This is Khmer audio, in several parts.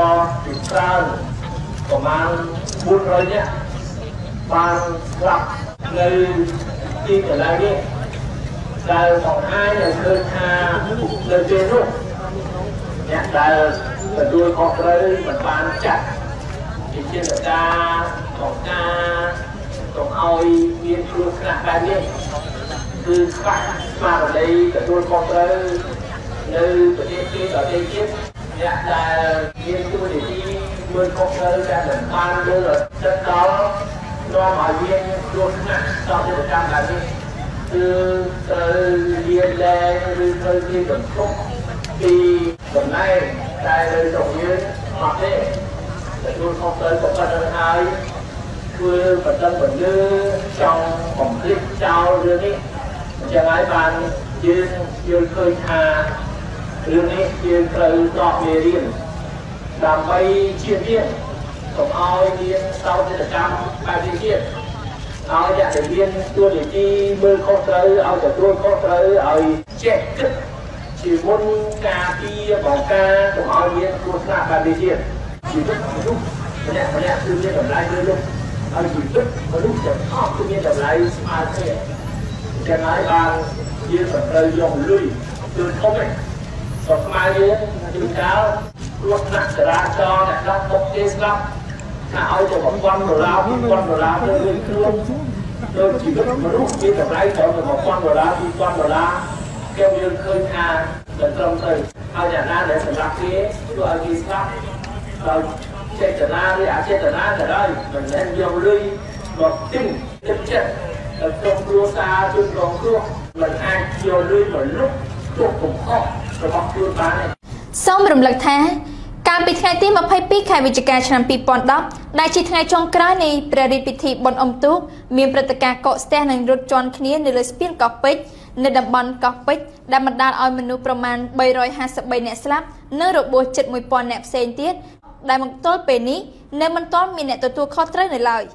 ពីច្រើនប្រមាណ400នាក់បានស្លាប់នៅទីកន្លែងនេះដែលបង្ហាញឲ្យឃើញថានៅពេលនោះអ្នកដែលទទួលខុសត្រូវមិនបានចាត់វិជាការของការកុំឲ្យមានគ្រោះថ្នាក់បែបនេះគឺខ្វះស្មារតីទទួលខុសត្រូវនៅប្រទេសដទៃទៀតអ្នកដែលមានទួនាទីមើលខុសត្រូវតែមិនបានលើចិត្តដល់នាំឲ្យមានគ្រោះថ្នាក់ដល់កិច្ចកម្មបែបនេះគឺត្រូវរៀនលែងឬត្រូវជាបន្ទុកពីតំណែងតែនៅក្នុងយើងអត់ទេទទួលខុសត្រូវក៏ប៉ុណ្្នឹងហើយធ្វើបន្តបន្លឺចង់បំភ្លេចចោលរឿងនេះអញ្ចឹងហើយបានយើងយល់ឃើញថារឿងនេះយើងត្រូវតបមេរៀនដើម្បីជៀសវាងកុំឲ្យមានសោកនាដកម្មបែបនេះទៀតឲ្យអ្នកដែលមានទួនាទីមើលខុសត្រូវឲ្យទទួលខុសត្រូវឲ្យចេះគិតជាមុនការពារបង្ការកុំឲ្យមានគ្រោះថ្នាក់បែបនេះទៀតជីវិតមនុស្សម្នាក់ៗគឺមានតម្លៃលើលោកហើយជីវិតមនុស្សទាំងអស់គឺមានតម្លៃស្មើគ្នាចឹងហើយបានយើងត្រូវយកលុយគឺធំឯងក៏ស្មើយើងគឺកាលគ្រោះថ្នាក់ចរាចរណ៍អ្នកដល់បុកគេស្លាប់ថាឲ្យទៅ$1000 $2000ទៅវិញខ្លួនដោយជីវិតមនុស្សមានតម្លៃត្រឹមតែ$1000 $2000គេយើងឃើញថាមិនត្រឹមត្រូវហើយអ្នកណាដែលសម្រាប់គេធ្វើឲ្យគេស្លាប់ដោយចេតនាឬអចេតនាក៏ដោយមិនមែនយកលុយមកទិញទឹកចិត្តទៅក្នុងគ្រួសារជួយរងគ្រោះមិនអាចយកលុយមកលុបទុកកំហុសរបស់ខ្លួនបានទេសូមរំលឹកថាកាលពីថ្ងៃទី22ខែវិច្ឆិកាឆ្នាំ2010ដែលជាថ្ងៃចុងក្រោយនៃព្រះរាជពិធីបុណ្យអុំទូកមានព្រឹត្តិការណ៍កកស្ទះនិងរត់ជន់គ្នានៅលើស្ពានកោះពេជ្រនៅតំបន់កោះពេជ្រដែលបណ្ដាលឲ្យមនុស្សប្រមាណ353នាក់ស្លាប់និងរបួសជិត1000នាក់ផ្សេងទៀតដែលមកទល់ពេលនេះនៅមិនទាន់មានអ្នកទទួលខុសត្រូវនៅឡើយ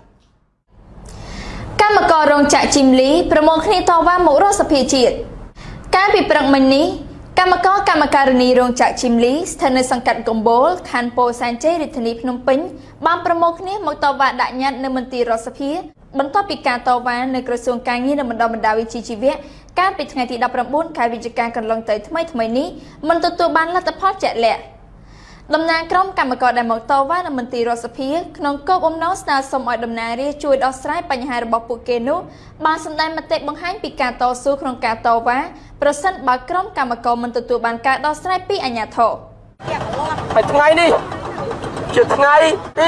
កម្មកររោងចក្រជីមលីប្រមូលគ្នាតវ៉ាមករកសភាជាតិកាលពីព្រឹកមិញនេះកម្មការិនីរោងចក្រជីមលីស្ថិតនៅសង្កាត់កំបូលខណ្ឌពោធិ៍សែនជ័យរាជធានីភ្នំពេញបានប្រមូលគ្នាមកតវ៉ាដាក់ញត្តិនៅមន្ទីររដ្ឋសភាបន្ទាប់ពីការតវ៉ានៅក្រសួងការងារនិងបណ្ដុះបណ្ដាលវិជ្ជាជីវៈកាលពីថ្ងៃទី19ខែវិច្ឆិកាកន្លងទៅថ្មីនេះមិនទទួលបានលទ្ធផលជាក់លាក់តំណាងក្រុមកម្មករដែលមកតវ៉ានៅមន្ទីររដ្ឋសភាក្នុងគោលបំណងស្នើសុំឲ្យតំណាងរាស្ត្រជួយដោះស្រាយបញ្ហារបស់ពួកគេនោះបានសម្ដែងមតិបង្ហាញពីការតស៊ូក្នុងការតវ៉ាប្រសិនបើក្រុមកម្មករមិនទទួលបានការដោះស្រាយពីអាជ្ញាធរហើយថ្ងៃនេះជាថ្ងៃទី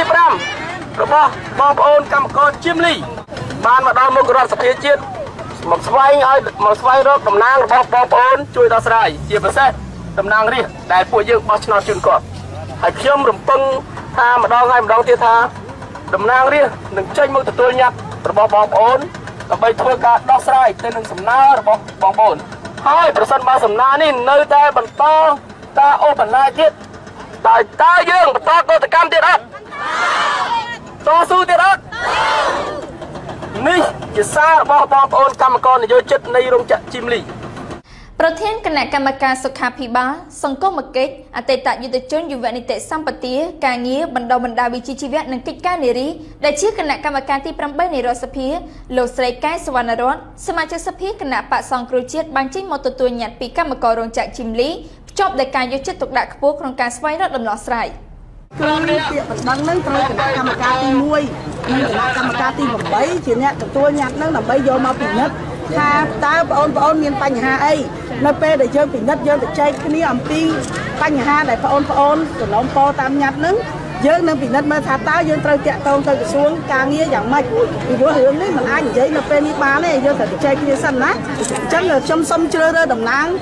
5របស់បងប្អូនកម្មករជីមលីបានមកដល់មុខរដ្ឋសភាជាតិមកស្វែងរកតំណាងរបស់បងប្អូនជួយដោះស្រាយជាពិសេសតំណាងរាស្ត្រដែលពួកយើងបោះឆ្នោតជូនគាត់ហើយខ្ញុំរំពឹងថាម្ដងហើយម្ដងទៀតថាតំណាងរាស្ត្រនឹងចេញមកទទួលញត្តិរបស់បងប្អូនដើម្បីធ្វើការដោះស្រាយទៅនឹងសំណើរបស់បងប្អូនហើយប្រសិនបើសំណើនេះនៅតែបន្តការអូសបន្លាយទៀតតើយើងបន្តកតកម្មទៀតអត់តស៊ូទៀតអត់នេះជាសាររបស់បងប្អូនកម្មករនយោជិតនៃរោងចក្រជីមលីប្រធានគណៈកម្មការសុខាភិបាលសង្គមគិច្ចអតីតយុវជនយុវនីតិសម្បទាការងារបណ្ដុះបណ្ដាលវិជ្ជាជីវៈនិងកិច្ចការនារីដែលជាគណៈកម្មការទី8នៃរដ្ឋសភាលោកស្រីកែសវណ្ណរតន៍សមាជិកសភាគណៈបក្សសង្គ្រោះជាតិបានចេញមកទទួលញត្តិពីកម្មកររោងចក្រជីមលីភ្ជាប់ដោយការយកចិត្តទុកដាក់ខ្ពស់ក្នុងការស្វែងរកដំណោះស្រាយគឺពាក្យបណ្ដឹងនឹងត្រូវគណៈកម្មការទី1និងគណៈកម្មការទី8ជាអ្នកទទួលញត្តិនឹងដើម្បីយកមកពិនិត្យថាតើបងប្អូនមានបញ្ហាអីនៅពេលដែលយើងពិនិត្យយើងទៅចែកគ្នាអំពីបញ្ហាដែលបងប្អូនសន្លំពរតាមញត្តិនឹងយើងនឹងពិនិត្យមើលថាតើយើងត្រូវតាក់ទងទៅក្រសួងការងារយ៉ាងម៉េចពីព្រោះរឿងនេះមិនអាចនិយាយនៅពេលនេះបានទេយើងត្រូវចែកគ្នាសិនណាអញ្ចឹងខ្ញុំសូមជ្រើសរើសតំណាង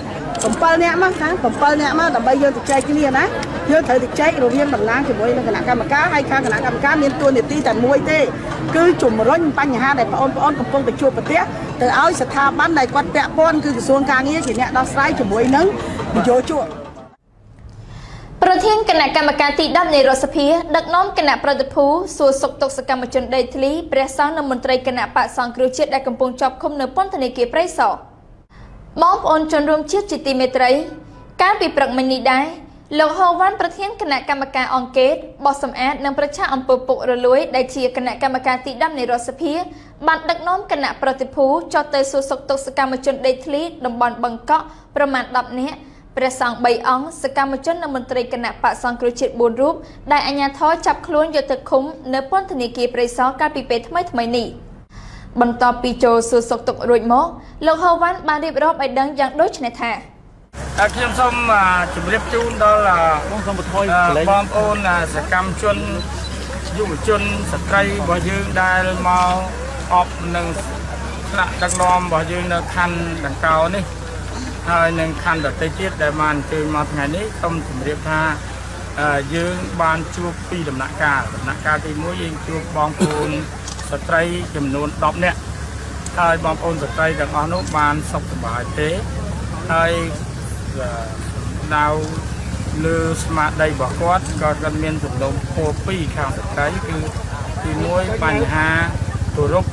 7នាក់មកខាង7នាក់មកដើម្បីយើងទៅចែកគ្នាណាយើងត្រូវទៅចែករវាងតំណាងជាមួយនឹងគណៈកម្មការហើយខាងគណៈកម្មការមានតួនាទីតែមួយទេគឺជំរុញបញ្ហាដែលបងប្អូនកំពុងតែជួបប្រទះទៅឲ្យស្ថាប័នដែលគាត់ពាក់ព័ន្ធគឺក្រសួងការងារជាអ្នកដោះស្រាយជាមួយនឹងនយោជកប្រធានគណៈកម្មការទី10នៃរដ្ឋសភាដឹកនាំគណៈប្រតិភូសួរសុខទុក្ខសកម្មជនដេកធ្លីព្រះសង្ឃនិងមន្ត្រីគណៈបក្សសង្គ្រោះជាតិដែលកំពុងជាប់ឃុំនៅពន្ធនាគារព្រៃសរបងប្អូនជនរួមជាតិជាទីមេត្រីកាលពីព្រឹកមិញនេះដែរលោកហូវ៉ាន់ប្រធានគណៈកម្មការអង្គការបោះសម្អាតនិងប្រជាអំពើពុករលួយដែលជាគណៈកម្មការទី10នៃរដ្ឋសភាបានដឹកនាំគណៈប្រតិភូចុះទៅសួរសុខទុក្ខសកម្មជនដេកធ្លីតំបន់បឹងកក់ប្រមាណ10នាក់ព្រះសង្ឃ3អង្គសកម្មជននិងមន្ត្រីគណៈបក្សសង្គ្រោះជាតិ4រូបដែលអាជ្ញាធរចាប់ខ្លួនយកទៅឃុំនៅពន្ធនាគារព្រៃសរកាលពីពេលថ្មីនេះបន្ទាប់ពីចូលសួរសុខទុក្ខរួចមកលោកហូវ៉ាន់បានរៀបរាប់ឲ្យដឹងយ៉ាងដូចនេះថាខ្ញុំសូមជម្រាបជូនដល់បងប្អូនសកម្មជនយុវជនស្ត្រីរបស់យើងដែលមកអបនឹងថ្នាក់ដឹកនាំរបស់យើងនៅខណ្ឌដង្កោនេះហើយនឹងខណ្ឌដទៃទៀតដែលបានអញ្ជើញមកថ្ងៃនេះសូមជម្រាបថាយើងបានជួបពីដំណាក់កាលទី1យើងជួបបងប្អូនស្ត្រីចំនួន10នាក់ហើយបងប្អូនស្ត្រីទាំងអស់នោះបានសុខសប្បាយទេហើយនៅលើស្មារតីរបស់គាត់ក៏គាត់មានសំណុំពរពីរខាងស្ត្រីគឺទី1បញ្ហាគោរព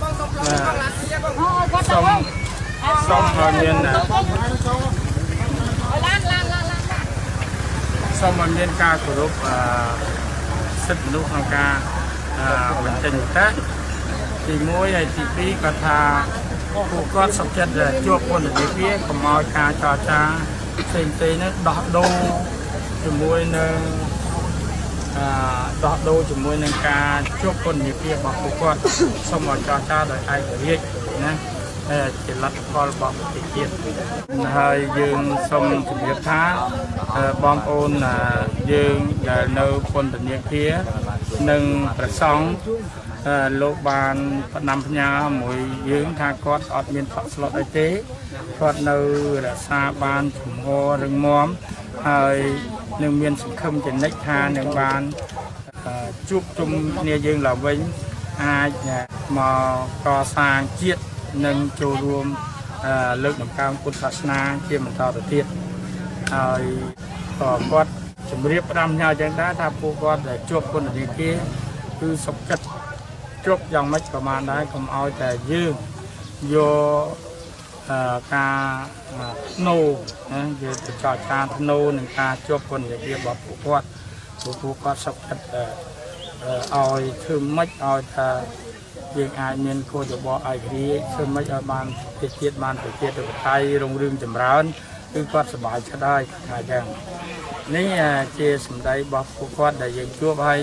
សូមឲ្យមានការគោរពសិទ្ធិមនុស្សក្នុងការបញ្ចេញមតិទី1ហើយទី2គាត់ថាពួកគាត់សុខចិត្តជួបពន្ធនាគារកុំឲ្យការចរចាផ្សេងៗនោះដោះដូរជាមួយនឹងការជួបពន្ធនាគាររបស់ពួកគាត់សូមឲ្យចរចាដោយឯករាជ្យណាជាលទ្ធផលរបស់ប្រទេសជាតិហើយយើងសូមជម្រាបថាបងប្អូនយើងដែលនៅពន្ធនាគារនិងប្រសង់លោកបានផ្ដាំផ្ញើមួយយើងថាគាត់អត់មានផក់ស្លុតអីទេគាត់នៅរក្សាបានជំហររឹងមាំហើយនឹងមានសង្ឃឹមជានិច្ចថានឹងបានជួបជុំគ្នាយើងឡើងវិញអាចមកកសាងជាតិនិងចូលរួមលើកដំកើងពុទ្ធសាសនាជាបន្តទៅទៀតហើយក៏គាត់ជម្រាបផ្ដាំផ្ញើយ៉ាងដែរថាពួកគាត់ដែលជួបពន្ធនាគារគឺសុខចិត្តជួបយ៉ាងម៉េចប្រហែលដែរកុំឲ្យតែយើងយកការធ្នូណាយកទៅចរចាធ្នូនឹងការជួបពន្ធនាគាររបស់ពួកគាត់សុខចិត្តឲ្យធ្វើម៉េចឲ្យថាយើងអាចមានគោលយោបល់ឯករាជ្យធ្វើម៉េចឲ្យបានប្រទេសជាតិបានប្រជាធិបតេយ្យរុងរឿងចម្រើនគឺគាត់សប្បាយចិត្តហើយថាយ៉ាងនេះជាសម្ដីរបស់ពួកគាត់ដែលយើងជួបហើយ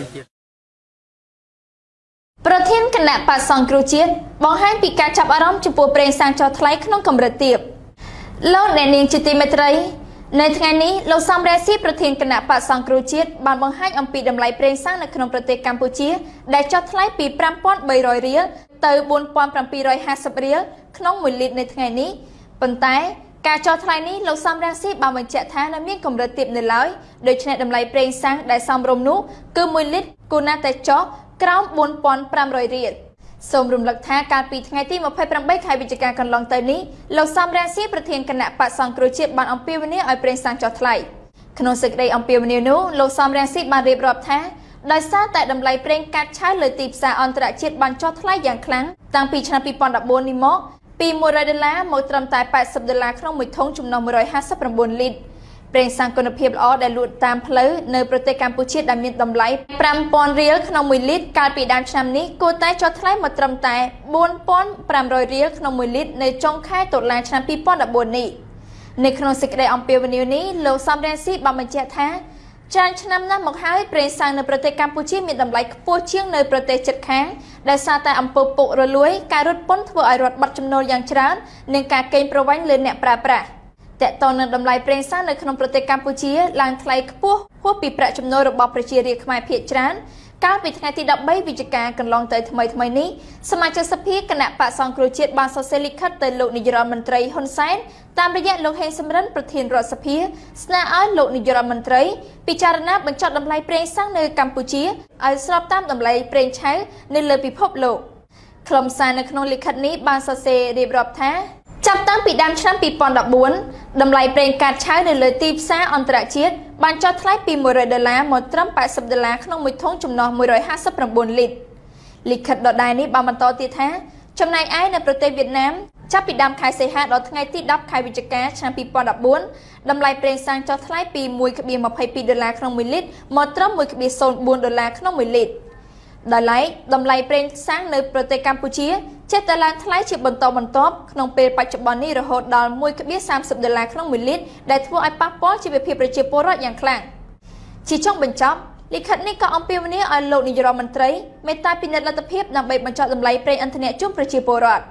ប្រធានគណៈបក្សសង្គ្រោះជាតិបង្ហាញពីការចាប់អារម្មណ៍ចំពោះប្រេងសាំងចោលថ្លៃក្នុងកម្រិតទាបលោកអ្នកនាងជាទីមេត្រីនៅថ្ងៃនេះលោកសំរងស៊ីប្រធានគណៈបក្សសង្គ្រោះជាតិបានបង្ហាញអំពីតម្លៃប្រេងសាំងនៅក្នុងប្រទេសកម្ពុជាដែលចុះថ្លៃពី 5,300 រៀលទៅ 4,750 រៀលក្នុង1លីត្រនៅថ្ងៃនេះប៉ុន្តែការចុះថ្លៃនេះលោកសំរងស៊ីបានបញ្ជាក់ថានៅមានកម្រិតទាបនៅឡើយដូច្នេះតម្លៃប្រេងសាំងដែលសមរម្យនោះគឺ1លីត្រគួរណាស់តែចុះក្រោម 4,500 រៀលសូមរំលឹកថាកាលពីថ្ងៃទី28ខែវិច្ឆិកាកន្លងទៅនេះលោកសំរងស៊ីប្រធានគណៈបក្សសង្គ្រោះជាតិបានអំពាវនាវឲ្យប្រេងសាំងចុះថ្លៃក្នុងសេចក្តីអំពាវនាវនោះលោកសំរងស៊ីបានរៀបរាប់ថាដោយសារតែតម្លៃប្រេងកាតឆៅលើទីផ្សារអន្តរជាតិបានចុះថ្លៃយ៉ាងខ្លាំងតាំងពីឆ្នាំ2014នេះមកពី$100មកត្រឹមតែ$80ក្នុងមួយធុងចំណុះ159លីត្រប្រេងសាំងគុណភាពល្អដែលលក់តាមផ្លូវនៅប្រទេសកម្ពុជាដែលមានតម្លៃ 5,000 រៀលក្នុង1លីត្រកាលពីដើមឆ្នាំនេះគួរតែចុះថ្លៃមកត្រឹមតែ 4,500 រៀលក្នុង1លីត្រនៅចុងខែតុលាឆ្នាំ2014នេះនៅក្នុងសេចក្តីអំពាវនាវនេះលោកសំរងស៊ីបានបញ្ជាក់ថាច្រើនឆ្នាំណាស់មកហើយប្រេងសាំងនៅប្រទេសកម្ពុជាមានតម្លៃខ្ពស់ជាងនៅប្រទេសជិតខាងដោយសារតែអំពើពុករលួយការរត់ពន្ធធ្វើឲ្យរដ្ឋបាត់ចំណូលយ៉ាងច្រើននិងការកេងប្រវ័ញ្ចលើអ្នកប្រើប្រាស់តកតនឹងតម្លៃប្រេងសាំងនៅក្នុងប្រទេសកម្ពុជាឡើងថ្លៃខ្ពស់ហួសពីប្រាក់ចំណូលរបស់ប្រជារាស្ត្រខ្មែរភាគច្រើនកាលពីថ្ងៃទី13វិច្ឆិកាកន្លងទៅថ្មីនេះសមាជិកសភាគណៈបក្សសង្គ្រោះជាតិបានសរសេរលិខិតទៅលោកនាយរដ្ឋមន្ត្រីហ៊ុនសែនតាមរយៈលោកហេងសំរិនប្រធានរដ្ឋសភាស្នើឲ្យលោកនាយរដ្ឋមន្ត្រីពិចារណាបញ្ចុះតម្លៃប្រេងសាំងនៅកម្ពុជាឲ្យស្របតាមតម្លៃប្រេងឆៅនៅលើពិភពលោកខ្លឹមសារនៅក្នុងលិខិតនេះបានសរសេររៀបរាប់ថាចាប់តាំងពីដើមឆ្នាំ2014តម្លៃប្រេងកាតឆៅនៅលើទីផ្សារអន្តរជាតិបានចុះថ្លៃពី$100មកត្រឹម$80ក្នុងមួយធុងចំណុះ159លីត្រលិខិតដដែលនេះបានបន្តទៀតថាចំណែកឯនៅប្រទេសវៀតណាមចាប់ពីដើមខែសីហាដល់ថ្ងៃទី10ខែវិច្ឆិកាឆ្នាំ2014តម្លៃប្រេងសាំងចុះថ្លៃពី$1.22ក្នុង1លីត្រមកត្រឹម$1.04ក្នុង1លីត្រតម្លៃប្រេងសាំងនៅប្រទេសកម្ពុជាចេះតែឡើងថ្លៃជាបន្តបន្ទាប់ក្នុងពេលបច្ចុប្បន្ននេះរហូតដល់$1.30ក្នុង1លីត្រដែលធ្វើឲ្យប៉ះពាល់ជីវភាពប្រជាពលរដ្ឋយ៉ាងខ្លាំងជាចុងបញ្ចប់លិខិតនេះក៏អំពាវនាវឲ្យលោកនាយរដ្ឋមន្ត្រីមេត្តាពិនិត្យលទ្ធភាពដើម្បីបញ្ចុះតម្លៃប្រេងឥន្ធនៈជូនប្រជាពលរដ្ឋ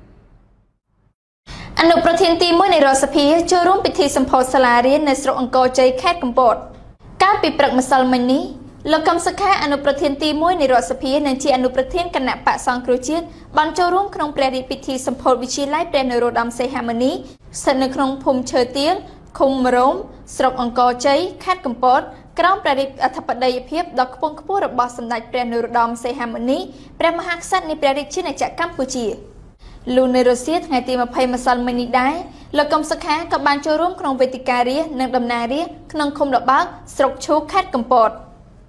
អនុប្រធានទី1នៃរដ្ឋសភាចូលរួមពិធីសម្ពោធសាលារៀននៅស្រុកអង្គរជ័យខេត្តកំពតកាលពីព្រឹកម្សិលមិញនេះលោកកឹមសុខាអនុប្រធានទី1នៃរដ្ឋសភានិងជាអនុប្រធានគណៈបក្សសង្គ្រោះជាតិបានចូលរួមក្នុងព្រះរាជពិធីសម្ពោធវិទ្យាល័យព្រះនរោត្តមសីហមុនីស្ថិតនៅក្នុងភូមិឈើទៀងឃុំរោមស្រុកអង្គរជ័យខេត្តកំពតក្រោមព្រះរាជអធិបតីភាពដ៏ខ្ពង់ខ្ពស់របស់សម្ដេចព្រះនរោត្តមសីហមុនីព្រះមហាក្សត្រនៃព្រះរាជាណាចក្រកម្ពុជាលោកនៅរុស្ស៊ីថ្ងៃទី20ម្សិលមិញនេះដែរលោកកឹមសុខាក៏បានចូលរួមក្នុងវេទិការាស្ត្រនិងដំណើររាស្ត្រក្នុងឃុំលបើកស្រុកឈូកខេត្តកំពត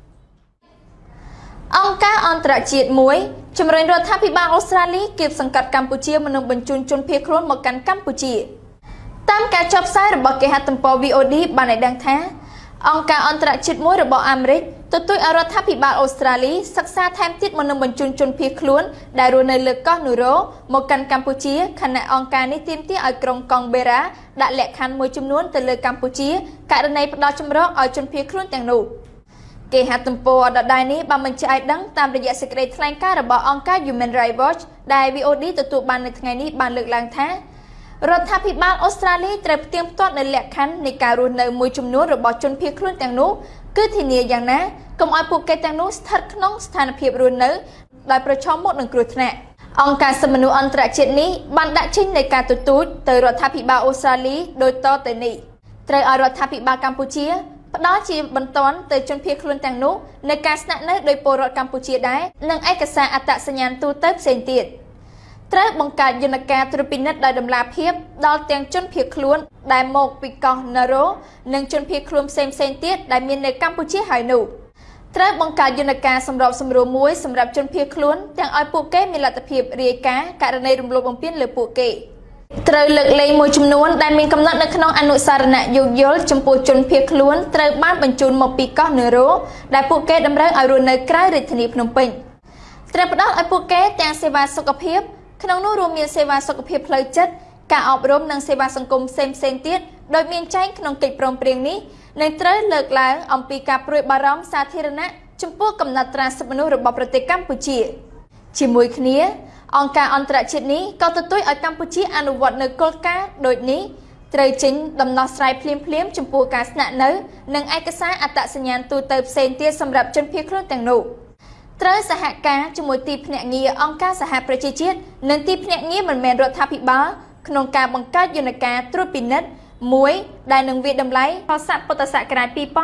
អង្គការអន្តរជាតិមួយជំរុញរដ្ឋាភិបាលអូស្ត្រាលីគៀបសង្កត់កម្ពុជាមិននឹងបញ្ជូនជនភៀសខ្លួនមកកាន់កម្ពុជាតាមការចុះផ្សាយរបស់គេហទំព័រ VOD បានឲ្យដឹងថាអង្គការអន្តរជាតិមួយរបស់អាមេរិកទទូចឲ្យរដ្ឋាភិបាលអូស្ត្រាលីសិក្សាថែមទៀតមុននឹងបញ្ជូនជនភៀសខ្លួនដែលរស់នៅលើកោះនូរ៉ូមកកាន់កម្ពុជាខណៈអង្គការនេះទាមទារឲ្យក្រុងកង់បេរ៉ាដាក់លក្ខខណ្ឌមួយចំនួនទៅលើកម្ពុជាករណីផ្ដល់ជំរកឲ្យជនភៀសខ្លួនទាំងនោះគេហទំព័រដដែលនេះបានបញ្ជាក់ឲ្យដឹងតាមរយៈសេចក្តីថ្លែងការណ៍របស់អង្គការ Human Rights Watch ដែល VOD ទទួលបាននៅថ្ងៃនេះបានលើកឡើងថារដ្ឋាភិបាលអូស្ត្រាលីត្រូវផ្ទៀងផ្ទាត់នៅលក្ខខណ្ឌនៃការរស់នៅមួយចំនួនរបស់ជនភៀសខ្លួនទាំងនោះគឺធានាយ៉ាងណាកុំឲ្យពួកគេទាំងនោះស្ថិតក្នុងស្ថានភាពរស់នៅដោយប្រឈមមុខនឹងគ្រោះថ្នាក់អង្គការសិទ្ធិមនុស្សអន្តរជាតិនេះបានដាក់ចេញនូវការទទូចទៅរដ្ឋាភិបាលអូស្ត្រាលីដោយតទៅនេះត្រូវឲ្យរដ្ឋាភិបាលកម្ពុជាផ្ដល់ជាបន្ទាន់ទៅជនភៀសខ្លួនទាំងនោះในការស្នាក់នៅដោយពលរដ្ឋកម្ពុជាដែរនិងឯកសារអត្តសញ្ញាណទូទៅផ្សេងទៀតត្រូវបង្កើតយន្តការត្រួតពិនិត្យដោយតម្លាភាពដល់ទាំងជនភៀសខ្លួនដែលមកពីកោះណារ៉ូនិងជនភៀសខ្លួនផ្សេងទៀតដែលមាននៅកម្ពុជាហើយនោះត្រូវបង្កើតយន្តការសម្របសម្រួលមួយសម្រាប់ជនភៀសខ្លួនទាំងឲ្យពួកគេមានលទ្ធភាពរាយការណ៍ករណីរំលោភបំពានលើពួកគេត្រូវលើកលែងមួយចំនួនដែលមានកំណត់នៅក្នុងអនុសារណៈយោគយល់ចំពោះជនភៀសខ្លួនត្រូវបានបញ្ជូនមកពីកោះណារ៉ូដែលពួកគេតម្រូវឲ្យរស់នៅក្រៅរាជធានីភ្នំពេញត្រូវផ្ដល់ឲ្យពួកគេទាំងសេវាសុខភាពក្នុងនោះរួមមានសេវាសុខភាពផ្លូវចិត្តការអប់រំនិងសេវាសង្គមផ្សេងទៀតដោយមានចែងក្នុងកិច្ចព្រមព្រៀងនេះនឹងត្រូវលើកឡើងអំពីការព្រួយបារម្ភសាធារណៈចំពោះកំណត់ត្រាសិទ្ធិមនុស្សរបស់ប្រទេសកម្ពុជាជាមួយគ្នាអង្គការអន្តរជាតិនេះក៏ទទូចឲ្យកម្ពុជាអនុវត្តនូវគោលការណ៍ដូចនេះត្រូវចេញដំណោះស្រាយភ្លាមចំពោះការស្នាក់នៅនិងឯកសារអត្តសញ្ញាណទូទៅផ្សេងទៀតសម្រាប់ជនភៀសខ្លួនទាំងនោះត្រូវសហការជាមួយទីភ្នាក់ងារអង្គការសហប្រជាជាតិនិងទីភ្នាក់ងារមិនមែនរដ្ឋាភិបាលក្នុងការបង្កើតយន្តការត្រួតពិនិត្យមួយដែលនឹងវាតម្លៃខសពុទ្ធសករាជ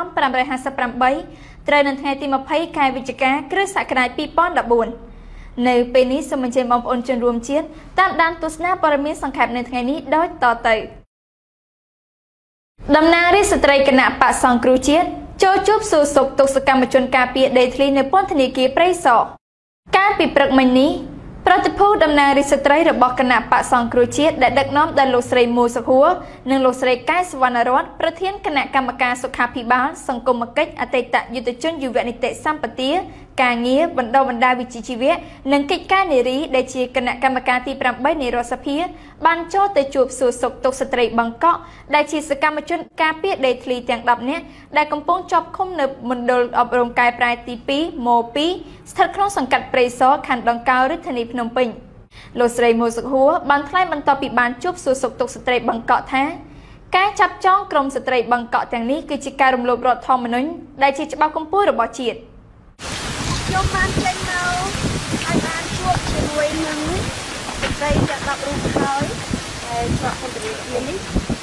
2558ត្រូវនៅថ្ងៃទី20ខែវិច្ឆិកាគ្រិស្តសករាជ2014នៅពេលនេះសូមអញ្ជើញបងប្អូនជនរួមជាតិតាមដានទស្សនាព័ត៌មានសង្ខេបនៅថ្ងៃនេះដូចតទៅតំណាងរាស្ត្រស្ត្រីគណៈបក្សសង្គ្រោះជាតិចូលជួបសួរសុខទុក្ខសកម្មជនការពារដីធ្លីនៅពន្ធនាគារព្រៃសរកាលពីព្រឹកមិញនេះប្រតិភូតំណាងរាស្ត្រស្ត្រីរបស់គណៈបក្សសង្គ្រោះជាតិដែលដឹកនាំដោយលោកស្រីមូសុខួរនិងលោកស្រីកែសវណ្ណរតន៍ប្រធានគណៈកម្មការសុខាភិបាលសង្គមគិច្ចអតីតយុទ្ធជនយុវនីតិសម្បទាការងារបណ្ដុះបណ្ដាលវិជ្ជាជីវៈនិងកិច្ចការនារីដែលជាគណៈកម្មការទី8នៃរដ្ឋសភាបានចូលទៅជួបសួរសុខទុក្ខស្ត្រីបង្កក់ដែលជាសកម្មជនការពារដីធ្លីទាំង10នាក់ដែលកំពុងជាប់ឃុំនៅមណ្ឌលអប់រំកែប្រែទី2ម៉ូ2ស្ថិតក្នុងសង្កាត់ព្រៃសរខណ្ឌដង្កោរាជធានីភ្នំពេញលោកស្រីមូសុខួរបានថ្លែងបន្ទាប់ពីបានជួបសួរសុខទុក្ខស្ត្រីបង្កក់ថាការចាប់ចងក្រុមស្ត្រីបង្កក់ទាំងនេះគឺជាការរំលោភរដ្ឋធម្មនុញ្ញដែលជាច្បាប់កម្ពុជារបស់ជាតិខ្ញុំបានចេញមកហើយបានជួបជាមួយនឹងស្ត្រីទាំង10រូបហើយដែលជាប់ពន្ធនាគារនេះ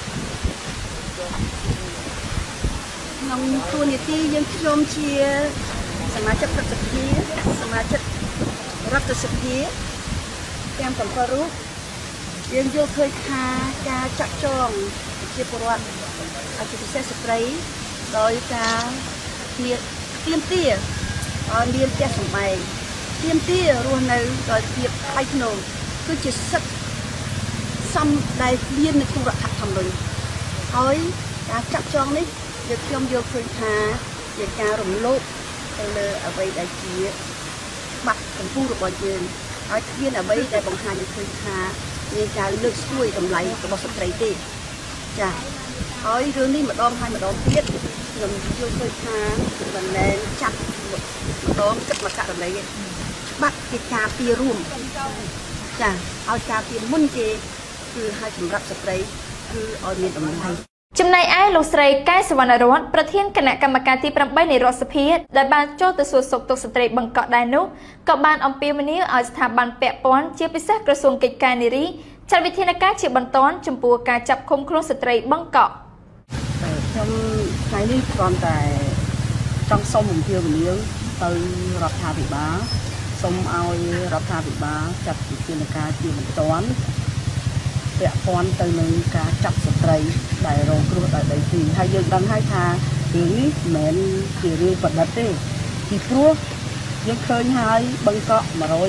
ក្នុងទូនីតិយើងខ្ញុំជាសមាជិកព្រឹទ្ធសភាសមាជិករដ្ឋសភាទាំង7រូបយើងយល់ឃើញថាការចាក់ចងជាពលរដ្ឋជាពិសេសស្ត្រីដោយការទាមទារឲ្យមានផ្ទះសម្បែងទាមទាររស់នៅដោយភាពថ្លៃថ្នូរគឺជាសិទ្ធិសំដែលមាននៅក្នុងរដ្ឋធម្មនុញ្ញហើយការចាត់ចងនេះយើងខ្ញុំយកឃើញថាជាការរំលោភទៅលើអ្វីដែលជាបាត់កម្ពុជារបស់យើងហើយគ្មានអ្វីដែលបង្ហាញឲ្យឃើញថាមានការលើកស្ទួយតម្លៃរបស់ស្ត្រីទេចា៎ហើយរឿងនេះម្ដងហើយម្ដងទៀតខ្ញុំយល់ឃើញថាមិនមែនចាត់ម្ដងគិតមកករណីទេច្បាប់គេការពាររួមចា៎ឲ្យការពារមុនគេគឺឲ្យសម្រាប់ស្ត្រីគឺឲ្យមានតម្លៃចំណែកឯលោកស្រីកែសវណ្ណរតន៍ប្រធានគណៈកម្មការទី8នៃរដ្ឋសភាដែលបានចូលទៅសួរសុខទុក្ខស្ត្រីបង្កក់ដែរនោះក៏បានអំពាវនាវឲ្យស្ថាប័នពាក់ព័ន្ធជាពិសេសក្រសួងកិច្ចការនារីចាត់វិធានការជាបន្ទាន់ចំពោះការចាប់ឃុំខ្លួនស្ត្រីបង្កក់ខ្ញុំថ្ងៃនេះគ្រាន់តែចង់សូមអំពាវនាវទៅរដ្ឋាភិបាលសូមឲ្យរដ្ឋាភិបាលចាត់វិធានការជាបន្ទាន់ពាក់ព័ន្ធទៅនឹងការចាប់ស្ត្រីដែលរងគ្រោះដោយដីធ្លីហើយយើងដឹងហើយថារឿងនេះមិនមែនជារឿងប្រឌិតទេពីព្រោះយើងឃើញហើយបង្កក់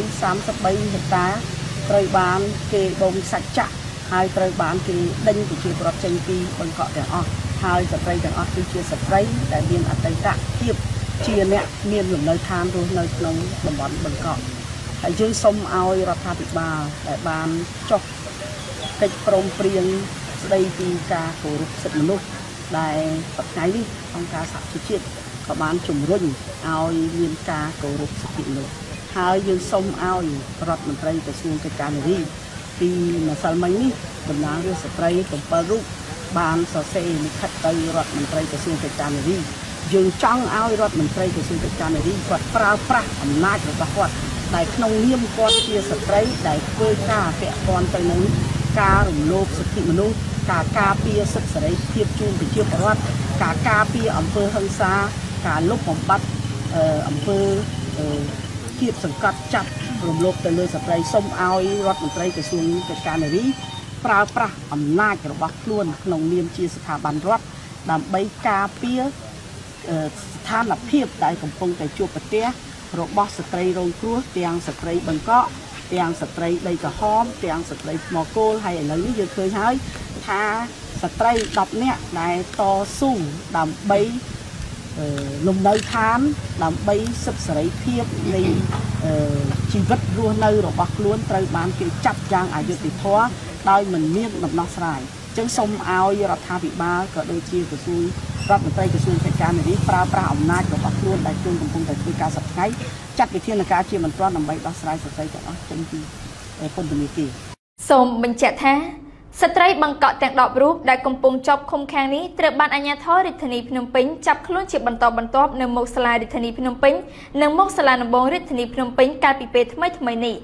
133ហិកតាត្រូវបានគេបំសាច់ចាក់ហើយត្រូវបានគេដេញប្រជាពលរដ្ឋចេញពីបង្កក់ទាំងអស់ហើយស្ត្រីទាំងអស់គឺជាស្ត្រីដែលមានអតីតភាពជាអ្នកមានលំនៅឋានរស់នៅក្នុងតំបន់បង្កក់ហើយយើងសូមឲ្យរដ្ឋាភិបាលដែលបានចុះកិច្ចព្រមព្រៀងស្ដីពីការគោរពសិទ្ធិមនុស្សដែលថ្ងៃនេះអង្គការសហជីវជាតិក៏បានជំរុញឲ្យមានការគោរពសិទ្ធិមនុស្សហើយយើងសូមឲ្យរដ្ឋមន្ត្រីក្រសួងកិច្ចការនារីពីម្សិលមិញនេះតំណាងរាស្ត្រស្ត្រី7រូបបានសរសេរលិខិតទៅរដ្ឋមន្ត្រីក្រសួងកិច្ចការនារីយើងចង់ឲ្យរដ្ឋមន្ត្រីក្រសួងកិច្ចការនារីគាត់ប្រើប្រាស់អំណាចរបស់គាត់ដែលក្នុងនាមគាត់ជាស្ត្រីដែលធ្វើការពាក់ព័ន្ធទៅនឹងការរំលោភសិទ្ធិមនុស្សការការពារសិទ្ធិសេរីភាពជូនប្រជាពលរដ្ឋការការពារអំពើហិង្សាការលុបបំបាត់អំពើគៀបសង្កត់ចាប់រំលោភទៅលើស្ត្រីសូមឲ្យរដ្ឋមន្ត្រីក្រសួងកិច្ចការនារីប្រើប្រាស់អំណាចរបស់ខ្លួនក្នុងនាមជាស្ថាប័នរដ្ឋដើម្បីការពារស្ថានភាពដែលកំពុងតែជួបប្រទះរបស់ស្ត្រីរងគ្រោះទាំងស្ត្រីបង្កក់ទាំងស្ត្រីដីក្រហមទាំងស្ត្រីថ្មគោលហើយឥឡូវនេះយើងឃើញហើយថាស្ត្រី10នាក់ដែលតស៊ូដើម្បីលំនៅឋានដើម្បីសិទ្ធិសេរីភាពនៃជីវិតរស់នៅរបស់ខ្លួនត្រូវបានគេចាប់យ៉ាងអយុត្តិធម៌ដោយមិនមានដំណោះស្រាយអញ្ចឹងសូមឲ្យរដ្ឋាភិបាលក៏ដូចជាក្រសួងរដ្ឋមន្ត្រីក្រសួងកិច្ចការនារីប្រើប្រាស់អំណាចរបស់ខ្លួនដែលខ្លួនកំពុងតែធ្វើការសប្តាហ៍ចាត់វិធានការជាបន្ទាន់ដើម្បីដោះស្រាយស្ត្រីទាំងអស់ចេញពីពន្ធនាគារសូមបញ្ជាក់ថាស្ត្រីបង្កក់ទាំង10រូបដែលកំពុងជាប់ឃុំឃាំងនេះត្រូវបានអាជ្ញាធររាជធានីភ្នំពេញចាប់ខ្លួនជាបន្តបន្ទាប់នៅមុខសាលារាជធានីភ្នំពេញនិងមុខសាលាដំបងរាជធានីភ្នំពេញកាលពីពេលថ្មីនេះ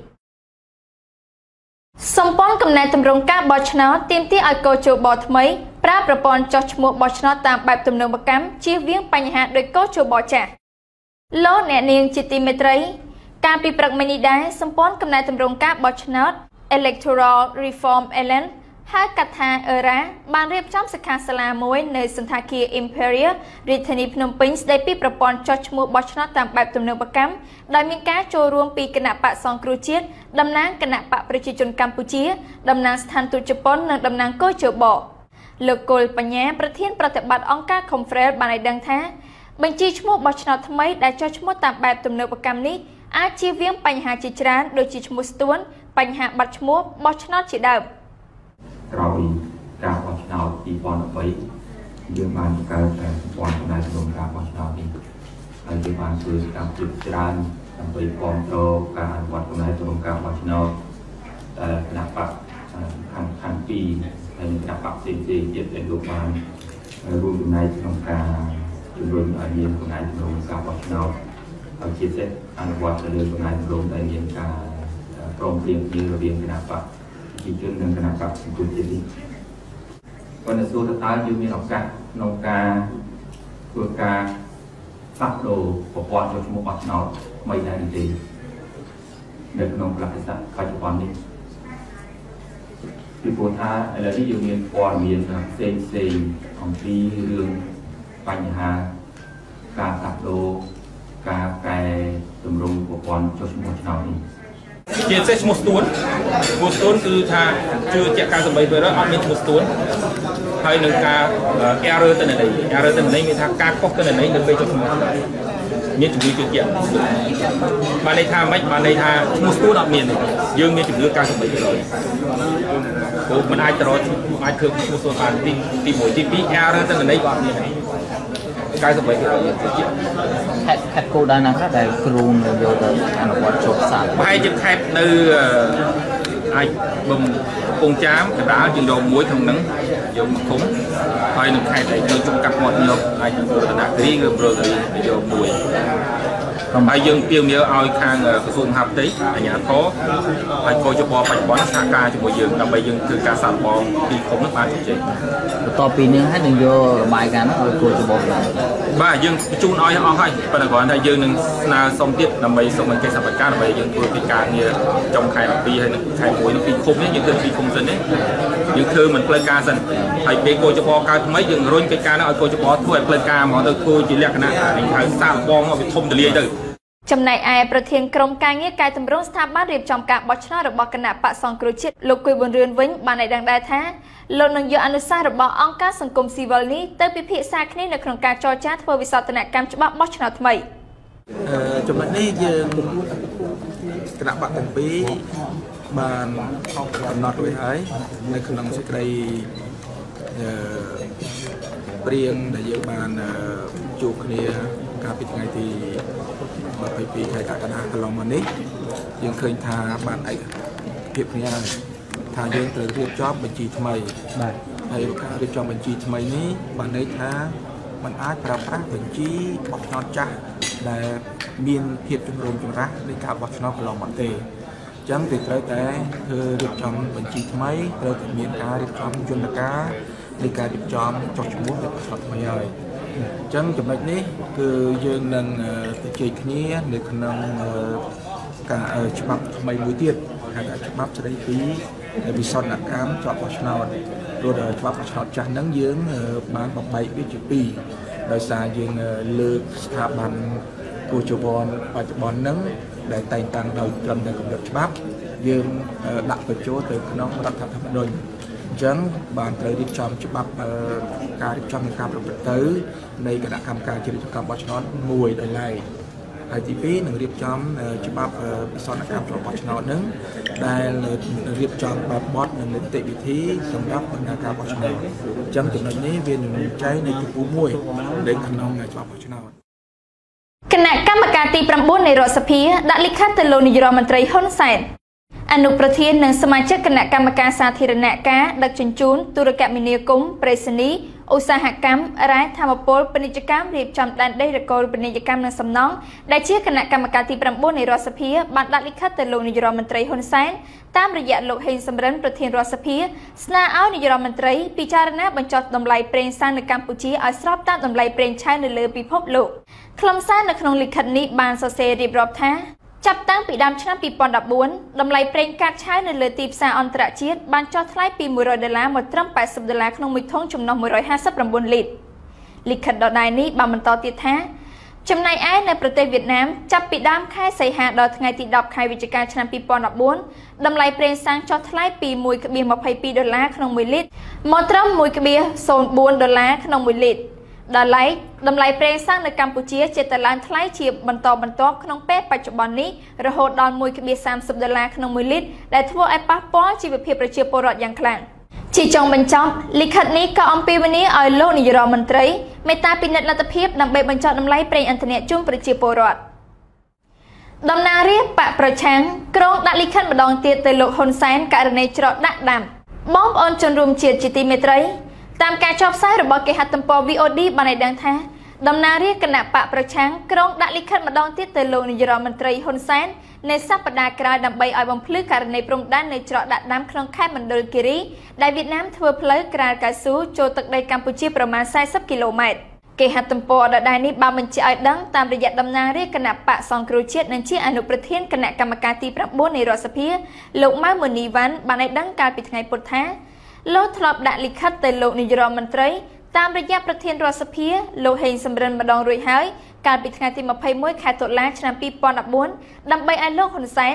សម្ព័ន្ធកំណែតម្រង់ការបោះឆ្នោតទាមទារឲ្យកោជបថ្មីប្រើប្រព័ន្ធចុះឈ្មោះបោះឆ្នោតតាមបែបទំនើបកម្មជៀសវាងបញ្ហាដោយកោជបចាស់លោកអ្នកនាងជាទីមេត្រីកាលពីព្រឹកមិញនេះដែរសម្ព័ន្ធកំណែតម្រង់ការបោះឆ្នោត Electoral Reform Alliance ហៅកាត់ថាអឺរ៉ាបានរៀបចំសិក្ខាសាលាមួយនៅសន្តាគារ Imperial រាជធានីភ្នំពេញស្ដីពីប្រព័ន្ធចុះឈ្មោះបោះឆ្នោតតាមបែបទំនើបកម្មដែលមានការចូលរួមពីគណៈបកសង្គ្រោះជាតិតំណាងគណៈបកប្រជាជនកម្ពុជាតំណាងស្ថានទូតជប៉ុននិងតំណាងកោជបលោកកុលបញ្ញាប្រធានប្រតិបត្តិអង្គការ Khmer បានឲ្យដឹងថាបញ្ជីឈ្មោះបោះឆ្នោតថ្មីដែលចុះឈ្មោះតាមបែបទំនើបកម្មនេះអាចជៀសវាងបញ្ហាជាច្រើនដូចជាឈ្មោះស្ទួនបញ្ហាបាត់ឈ្មោះបោះឆ្នោតជាដើមក្រោយការបោះឆ្នោត2013យើងបានបង្កើតតែសម្ព័ន្ធកំណែតម្រង់ការបោះឆ្នោតនេះហើយយើងបានធ្វើសកម្មភាពច្រើនដើម្បីគាំទ្រការអនុវត្តកំណែតម្រង់ការបោះឆ្នោតគណៈបកខាងពីរហើយគណៈបកផ្សេងៗទៀតដែលលោកបានរួមចំណែកក្នុងការជំរុញឲ្យមានកំណែតម្រង់ការបោះឆ្នោតហើយជាពិសេសអនុវត្តទៅលើកំណែតម្រង់ដែលមានការព្រមព្រៀងគ្នារវាងគណៈបកជាជននិងគណៈបកសង្គ្រោះជាតិនេះប៉ុន្តែសួរតើយើងមានឱកាសក្នុងការធ្វើការផ្លាស់ប្ដូរប្រព័ន្ធចុះឈ្មោះបោះឆ្នោតថ្មីដែរទេនៅក្នុងប្រទេសបច្ចុប្បន្ននេះពីព្រោះថាឥឡូវនេះយើងមានព័ត៌មានផ្សេងអំពីរឿងបញ្ហាការផ្លាស់ប្ដូរការកែតម្រង់ប្រព័ន្ធចុះឈ្មោះឆ្នោតនេះជាពិសេសឈ្មោះស្ទួនគឺថាជឿជាក់98%អត់មានឈ្មោះស្ទួនហើយនឹងការ error ទិន្នន័យមានថាការខុសទិន្នន័យនៅពេលចុះឈ្មោះមានជំងឺជឿជាក់បានន័យថាមិនបានន័យថាឈ្មោះស្ទួនអត់មានយើងមានជំងឺ98%ព្រោះมันអាចទៅរកអាចធ្វើឈ្មោះស្ទួនបានទី1ទី2 error ទិន្នន័យក៏អត់មានដែរខេត្តគោលដៅណាខ្លះដែលគ្រូនឹងយកទៅអនុវត្តជោគសាស្ត្រប្រហែលជាខេត្តនៅអាចបំពង់ចាមកណ្ដាលជាងយកមួយក្នុងហ្នឹងយកមកឃុំហើយនឹងខេត្តដែលនៅជុំកាត់មាត់យកអាចទៅរតនគិរីឬប្រវត្តិយកមួយហើយយើងទាមទារឲ្យខាងក្រសួងមហាផ្ទៃអាជ្ញាធរហើយកោជបបច្ចុប្បន្នសហការជាមួយយើងដើម្បីយើងធ្វើការសាកល្បងពីឃុំនោះបានជោគជ័យបន្ទាប់ពីនេះហើយនឹងយករបាយការណ៍នោះឲ្យកោជបបាទយើងបញ្ជូនឲ្យអស់ហើយប៉ុន្តែគ្រាន់តែយើងនឹងស្នើសុំទៀតដើម្បីសុំឲ្យកិច្ចសហប្រតិកម្មដើម្បីយើងធ្វើកិច្ចការងារចុងខែ12ហើយនឹងខែ1នឹងពីឃុំនេះយើងធ្វើពីឃុំសិននេះយើងធ្វើមិនផ្លូវការសិនហើយពេលកោជបកើតថ្មីយើងរុញកិច្ចការនោះឲ្យកោជបធ្វើឲ្យផ្លូវការហ្មងទៅធ្វើជាលក្ខណៈហៅសាកល្បងឲ្យវាធំទលាយទៅចំណែកឯប្រធានក្រុមការងារកែតម្រង់ស្ថាប័នរៀបចំការបោះឆ្នោតរបស់គណៈបក្សសង្គ្រោះជាតិលោកគួយប៊ុនរឿនវិញបានឲ្យដឹងដែរថាលោកនឹងយកអនុសាសន៍របស់អង្គការសង្គមស៊ីវិលនេះទៅពិភាក្សាគ្នានៅក្នុងការចរចាធ្វើវិសោធនកម្មច្បាប់បោះឆ្នោតថ្មីចំណុចនេះយើងគណៈបកទាំងពីរបានកំណត់រួចហើយនៅក្នុងសេចក្តីព្រៀងដែលយើងបានជួបគ្នាកាលពីថ្ងៃទី22ខែកក្កដាកន្លងមកនេះយើងឃើញថាបានឯកភាពគ្នាថាយើងត្រូវរៀបចំបញ្ជីថ្មីបាទហើយការរៀបចំបញ្ជីថ្មីនេះបានន័យថាมันអាចប្រើប្រាស់បញ្ជីបោះឆ្នោតចាស់ដែលមានភាពចម្រូងចម្រាសនៃការបោះឆ្នោតកន្លងមកទេអញ្ចឹងគឺត្រូវតែធ្វើរៀបចំបញ្ជីថ្មីត្រូវតែមានការរៀបចំយន្តការនៃការរៀបចំចុះឈ្មោះនៅបោះឆ្នោតថ្មីហើយអញ្ចឹងចំណុចនេះគឺយើងនឹងទៅជែកគ្នានៅក្នុងការច្បាប់ថ្មីមួយទៀតហៅថាច្បាប់ស្តីពីវិសោធនកម្មជាប់បោះឆ្នោតព្រោះច្បាប់បោះឆ្នោតចាស់ហ្នឹងយើងបានបំបែកវាជាពីរដោយសារយើងលើកស្ថាប័នកោជបបច្ចុប្បន្នហ្នឹងដែលតែងតាំងដោយត្រឹមតែកម្រិតច្បាប់យើងដាក់បញ្ចូលទៅក្នុងរដ្ឋធម្មនុញ្ញអញ្ចឹងបានត្រូវរៀបចំច្បាប់ការរៀបចំការប្រព្រឹត្តទៅនៃគណៈកម្មការជ្រើសរើសការបោះឆ្នោតមួយដោយឡែកហើយទី2នឹងរៀបចំច្បាប់វិសោធនកម្មរបោះឆ្នោតនឹងដែលរៀបចំបែបបទនិងនីតិវិធីសម្រាប់ដំណើរការបោះឆ្នោតអញ្ចឹងចំណុចនេះវានឹងចែកនៅចំពោះមួយនៅក្នុងច្បាប់បោះឆ្នោតគណៈកម្មការទី9នៃរដ្ឋសភាដាក់លិខិតទៅលោកនាយរដ្ឋមន្ត្រីហ៊ុនសែនអនុប្រធាននិងសមាជិកគណៈកម្មការសាធារណការដឹកជញ្ជូនទូរគមនាគមន៍ប្រេសនីឧស្សាហកម្មរ៉ែធម្មពលពាណិជ្ជកម្មរៀបចំដែនដីនគរពាណិជ្ជកម្មនិងសំណង់ដែលជាគណៈកម្មការទី9នៃរដ្ឋសភាបានដាក់លិខិតទៅលោកនាយរដ្ឋមន្ត្រីហ៊ុនសែនតាមរយៈលោកហេងសំរិនប្រធានរដ្ឋសភាស្នើឲ្យនាយរដ្ឋមន្ត្រីពិចារណាបញ្ចុះតម្លៃប្រេងសាំងនៅកម្ពុជាឲ្យស្របតាមតម្លៃប្រេងឆៅនៅលើពិភពលោកខ្លឹមសារនៅក្នុងលិខិតនេះបានសរសេររៀបរាប់ថាចាប់តាំងពីដើមឆ្នាំ2014តម្លៃប្រេងកាតឆៅនៅលើទីផ្សារអន្តរជាតិបានចុះថ្លៃពី$100មកត្រឹម$80ក្នុងមួយធុងចំណុះ159លីត្រលិខិតដដែលនេះបានបន្តទៀតថាចំណែកឯនៅប្រទេសវៀតណាមចាប់ពីដើមខែសីហាដល់ថ្ងៃទី10ខែវិច្ឆិកាឆ្នាំ2014តម្លៃប្រេងសាំងចុះថ្លៃពី$1.22ក្នុង1លីត្រមកត្រឹម$1.04ក្នុង1លីត្រដល់ឡែកតម្លៃប្រេងសាំងនៅកម្ពុជាចេះតែឡើងថ្លៃជាបន្តបន្ទាប់ក្នុងពេលបច្ចុប្បន្ននេះរហូតដល់$1.30ក្នុង1លីត្រដែលធ្វើឲ្យប៉ះពាល់ជីវភាពប្រជាពលរដ្ឋយ៉ាងខ្លាំងជាចុងបញ្ចប់លិខិតនេះក៏អំពាវនាវឲ្យលោកនាយរដ្ឋមន្ត្រីមេត្តាពិនិត្យលទ្ធភាពដើម្បីបញ្ចុះតម្លៃប្រេងឥន្ធនៈជូនប្រជាពលរដ្ឋតំណាងរាស្ត្របកប្រឆាំងក្រុងដាក់លិខិតម្ដងទៀតទៅលោកហ៊ុនសែនករណីច្រកដាក់ដាំបងប្អូនជនរួមជាតិជាទីមេត្រីតាមការចុះផ្សាយរបស់គេហទំព័រ VOD បានឲ្យដឹងថាតំណាងរាស្ត្រគណៈបកប្រឆាំងក្រុងដាក់លិខិតម្ដងទៀតទៅលោកនាយរដ្ឋមន្ត្រីហ៊ុនសែននៅសប្តាហ៍ក្រោយដើម្បីឲ្យបំភ្លឺករណីព្រំដែននៅច្រកដាក់ដាំក្នុងខេត្តមណ្ឌលគិរីដែលវៀតណាមធ្វើផ្លូវក្រាលកៅស៊ូចូលទឹកដីកម្ពុជាប្រមាណ40គីឡូម៉ែត្រគេហទំព័រដដែលនេះបានបញ្ជាក់ឲ្យដឹងតាមរយៈតំណាងរាស្ត្រគណៈបកសង្គ្រោះជាតិនិងជាអនុប្រធានគណៈកម្មការទី9នៃរដ្ឋសភាលោកម៉ៅមុនីវ៉ាន់បានឲ្យដឹងកាលពីថ្ងៃពុធថាលោកធ្លាប់ដាក់លិខិតទៅលោកនាយរដ្ឋមន្ត្រីតាមរយៈប្រធានរដ្ឋសភាលោកហេងសំរិនម្ដងរួចហើយកាលពីថ្ងៃទី21ខែតុលាឆ្នាំ2014ដើម្បីឲ្យលោកហ៊ុនសែន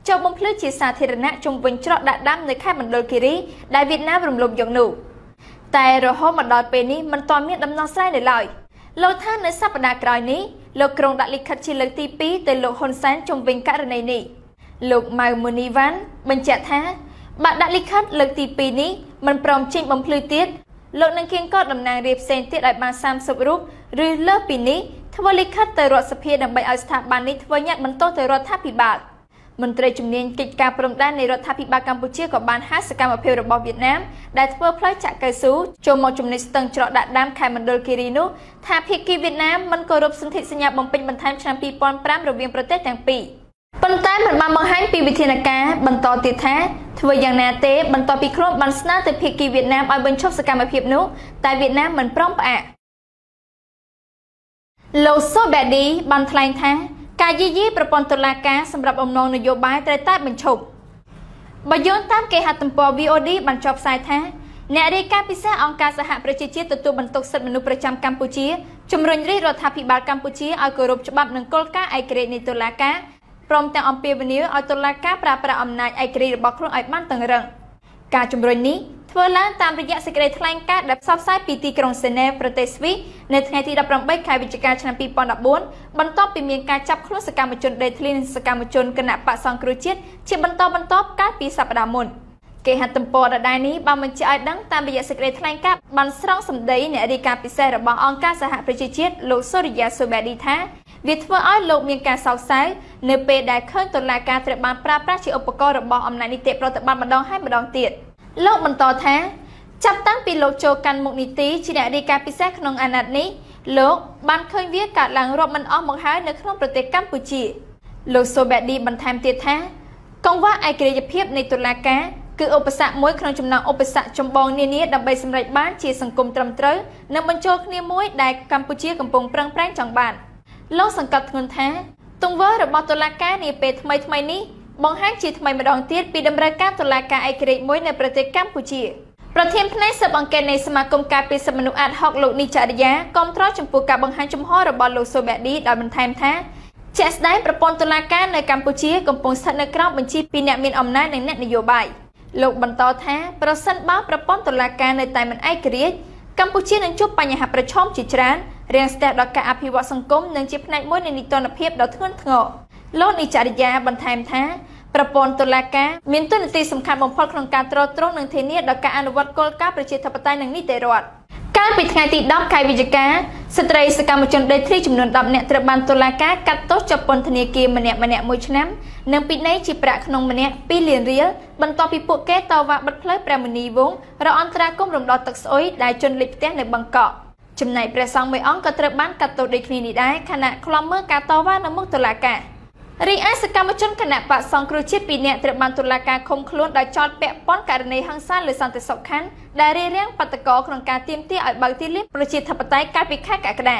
ចូលបំភ្លឺជាសាធារណៈជុំវិញច្រកដាក់ដាំនៅខេត្តមណ្ឌលគិរីដែលវៀតណាមរំលោភយកនោះតែរហូតមកដល់ពេលនេះមិនទាន់មានដំណោះស្រាយនៅឡើយលោកថានៅសប្តាហ៍ក្រោយនេះលោកក្រុងដាក់លិខិតជាលើកទី2ទៅលោកហ៊ុនសែនជុំវិញករណីនេះលោកម៉ៅម៉ូនីវ៉ាន់បញ្ជាក់ថាបើដាក់លិខិតលើកទី2នេះមិនព្រមចេញបំភ្លឺទៀតលោកនឹងគៀងកត់តំណាងរាស្ត្រផ្សេងទៀតឲ្យបាន30រូបឬលើសពីនេះធ្វើលិខិតទៅរដ្ឋសភាដើម្បីឲ្យស្ថាប័ននេះធ្វើញត្តិបន្ទោសទៅរដ្ឋាភិបាលមន្ត្រីជំនាញកិច្ចការព្រំដែននៃរដ្ឋាភិបាលកម្ពុជាក៏បានហៅសកម្មភាពរបស់វៀតណាមដែលធ្វើផ្លូវចាក់កៅស៊ូចូលមកជំនិះស្ទឹងច្រកដាក់ដាំខេត្តមណ្ឌលគិរីនោះថាភាគីវៀតណាមមិនគោរពសន្ធិសញ្ញាបំពេញបន្ថែមឆ្នាំ2005រវាងប្រទេសទាំងពីរប៉ុន្តែមិនបានបង្ហាញពីវិធានការបន្តទៀតថាធ្វើយ៉ាងណាទេបន្ទាប់ពីខ្លួនបានស្នើទៅភាគីវៀតណាមឲ្យបញ្ឈប់សកម្មភាពនោះតែវៀតណាមមិនព្រមផ្អាកលោកសូបែឌីបានថ្លែងថាការយាយីប្រព័ន្ធតុលាការសម្រាប់អំណងនយោបាយត្រូវតែបញ្ឈប់បើយោងតាមគេហទំព័រ VOD បានចុះផ្សាយថាអ្នករាយការណ៍ពិសេសអង្គការសហប្រជាជាតិទទួលបន្ទុកសិទ្ធិមនុស្សប្រចាំកម្ពុជាជំរុញរាជរដ្ឋាភិបាលកម្ពុជាឲ្យគោរពច្បាប់និងគោលការណ៍ឯករាជ្យនៃតុលាការព្រមទាំងអំពាវនាវឲ្យតុលាការប្រើប្រាស់អំណាចឯករាជ្យរបស់ខ្លួនឲ្យបានតឹងរ៉ឹងការជំរុញនេះធ្វើឡើងតាមរយៈសេចក្តីថ្លែងការណ៍ដែលផ្សព្វផ្សាយពីទីក្រុងសេណែវប្រទេសស្វីសនៅថ្ងៃទី18ខែវិច្ឆិកាឆ្នាំ2014បន្ទាប់ពីមានការចាប់ខ្លួនសកម្មជនដេតធ្លីនិងសកម្មជនគណៈបក្សសង្គ្រោះជាតិជាបន្តបន្ទាប់កាលពីសប្តាហ៍មុនគេហទំព័រដដែលនេះបានបញ្ជាក់ឲ្យដឹងតាមរយៈសេចក្តីថ្លែងការណ៍បានស្រង់សម្ដីអ្នករាយការណ៍ពិសេសរបស់អង្គការសហប្រជាជាតិលោកសូរិយាសូបែឌីថាវាធ្វើឲ្យលោកមានការសោកសៅនៅពេលដែលឃើញតុលាការត្រូវបានប្រើប្រាស់ជាឧបករណ៍របស់អំណាចនីតិប្រតិបត្តិម្ដងហើយម្ដងទៀតលោកបន្តថាចាប់តាំងពីលោកចូលកាន់មុខនីតិជាអ្នករាយការណ៍ពិសេសក្នុងអាណត្តិនេះលោកបានឃើញវាកើតឡើងរាប់មិនអស់មកហើយនៅក្នុងប្រទេសកម្ពុជាលោកសូបែឌីបន្ថែមទៀតថាកង្វះឯករាជ្យភាពនៃតុលាការគឺឧបសគ្គមួយក្នុងចំណោមឧបសគ្គចម្បងនានាដើម្បីសម្រេចបានជាសង្គមត្រឹមត្រូវនិងបញ្ចូលគ្នាមួយដែលកម្ពុជាកំពុងប្រឹងប្រែងចង់បានលោកសង្កត់ធ្ងន់ថាទង្វើរបស់តុលាការនាពេលថ្មីនេះបង្ហាញជាថ្មីម្ដងទៀតពីតម្រូវការតុលាការឯករាជ្យមួយនៅប្រទេសកម្ពុជាប្រធានផ្នែកស៊ើបអង្កេតនៃសមាគមការពារសិទ្ធិមនុស្សអាត60លោកនីចរិយាគាំទ្រចំពោះការបង្ហាញចំហរបស់លោកសូបែឌីដោយបន្ថែមថាជាក់ស្ដែងប្រព័ន្ធតុលាការនៅកម្ពុជាកំពុងស្ថិតនៅក្រោមបញ្ជីពីអ្នកមានអំណាចនិងអ្នកនយោបាយលោកបន្តថាប្រសិនបើប្រព័ន្ធតុលាការនៅតែមិនឯករាជ្យកម្ពុជានឹងជួបបញ្ហាប្រឈមជាច្រើនរាំងស្ទះដល់ការអភិវឌ្ឍសង្គមនិងជាផ្នែកមួយនៃនីតិរដ្ឋភាពដ៏ធ្ងន់ធ្ងរលោកនីចរិយាបន្ថែមថាប្រព័ន្ធតុលាការមានតួនាទីសំខាន់បំផុតក្នុងការទ្រទ្រង់និងធានាដល់ការអនុវត្តគោលការណ៍ប្រជាធិបតេយ្យនិងនីតិរដ្ឋកាលពីថ្ងៃទី10ខែវិច្ឆិកាស្ត្រីសកម្មជនដេតធ្លីចំនួន10នាក់ត្រូវបានតុលាការកាត់ទោសជាប់ពន្ធនាគារម្នាក់1ឆ្នាំនិងពិន័យជាប្រាក់ក្នុងម្នាក់2លានរៀលបន្ទាប់ពីពួកគេតវ៉ាបិទផ្លូវព្រះមុនីវង្សរអន្តរាគមន៍រំដោះទឹកស្អុយដែលជន់លិចផ្ទះនៅបឹងកក់ចំណែកព្រះសង្ឃមួយអង្គក៏ត្រូវបានកាត់ទោសដូចគ្នានេះដែរខណៈខ្លំមើលការតវ៉ានៅមុខតុលាការរីឯសកម្មជនគណៈបក្សសង្គ្រោះជាតិ2នាក់ត្រូវបានតុលាការឃុំខ្លួនដោយចោទពាក់ព័ន្ធករណីហិង្សាលើសន្តិសុខខណ្ឌដែលរារាំងបាតកោក្នុងការទាមទារឲ្យបើកទីលានប្រជាធិបតេយ្យកាលពីខែកក្កដា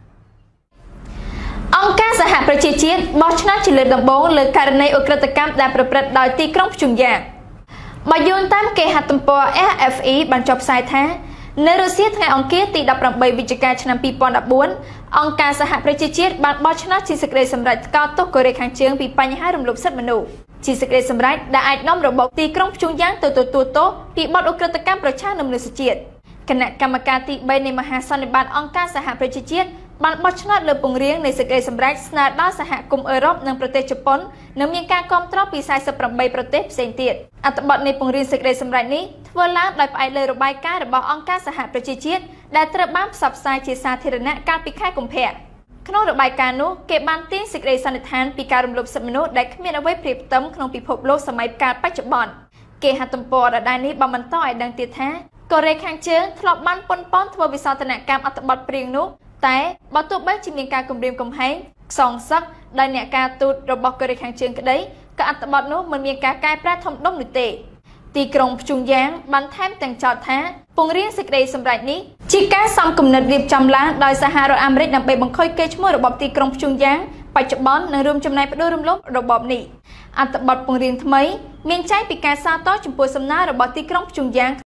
អង្គការសហប្រជាជាតិបោះឆ្នោតជាលើកដំបូងលើករណីឧក្រិដ្ឋកម្មដែលប្រព្រឹត្តដោយទីក្រុងព្យុងយ៉ាងបើយោងតាមគេហទំព័រ RFE បានចុះផ្សាយថានៅរុស្ស៊ីថ្ងៃអង្គារទី18វិច្ឆិកាឆ្នាំ2014អង្គការសហប្រជាជាតិបានបោះឆ្នោតជាសេចក្តីសម្រេចថ្កោលទោសកូរ៉េខាងជើងពីបញ្ហារំលោភសិទ្ធិមនុស្សជាសេចក្តីសម្រេចដែលអាចនាំរបបទីក្រុងព្យុងយ៉ាងទៅទទួលទោសពីបទឧក្រិដ្ឋកម្មប្រឆាំងនឹងមនុស្សជាតិគណៈកម្មការទី3នៃមហាសន្និបាតអង្គការសហប្រជាជាតិបានបោះឆ្នោតលើពង្រៀងនៃសេចក្តីសម្រេចស្នើដល់សហគមន៍អឺរ៉ុបនិងប្រទេសជប៉ុននិងមានការគាំទ្រពី48ប្រទេសផ្សេងទៀតអត្ថបទនៃពង្រៀងសេចក្តីសម្រេចនេះធ្វើឡើងដោយផ្អែកលើរបាយការណ៍របស់អង្គការសហប្រជាជាតិដែលត្រូវបានផ្សព្វផ្សាយជាសាធារណៈកាលពីខែកុម្ភៈក្នុងរបាយការណ៍នោះគេបានទាញសេចក្តីសន្និដ្ឋានពីការរំលោភសិទ្ធិមនុស្សដែលគ្មានអ្វីប្រៀបផ្ទឹមក្នុងពិភពលោកសម័យកាលបច្ចុប្បន្នគេហទំព័រដដែលនេះបានបន្តឲ្យដឹងទៀតថាកូរ៉េខាងជើងធ្លាប់បានប៉ុនប៉នធ្វើវិសោធនកម្មអត្ថបទព្រៀងនោះតែបើទោះបីជាមានការគំរាមកំហែងខ្សងសឹកដោយអ្នកការទូតរបស់កូរ៉េខាងជើងក្តីក៏អត្ថបទនោះមិនមានការកែប្រែធំដុំនោះទេទីក្រុងព្យុងយ៉ាងបានថែមទាំងចោទថាពង្រៀងសេចក្តីសម្រេចនេះជាការសំគំនិតរៀបចំឡើងដោយសហរដ្ឋអាមេរិកដើម្បីបង្ខូចកេរ្តិ៍ឈ្មោះរបបទីក្រុងព្យុងយ៉ាងបច្ចុប្បន្ននិងរួមចំណែកផ្ដួលរំលំរបបនេះអត្ថបទពង្រៀងថ្មីមានចែងពីការសាទរចំពោះសំណើរបស់ទីក្រុងព្យុងយ៉ាង